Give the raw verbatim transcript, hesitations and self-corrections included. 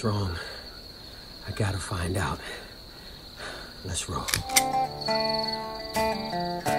Something's wrong. I gotta find out. Let's roll.